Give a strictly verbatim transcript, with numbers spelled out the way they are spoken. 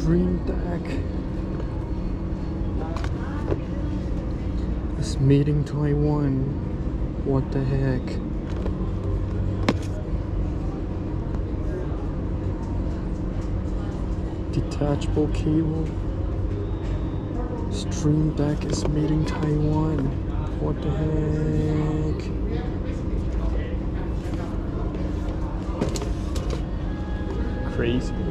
Stream Deck is meeting Taiwan. What the heck? Detachable cable. Stream Deck is meeting Taiwan. What the heck? Crazy.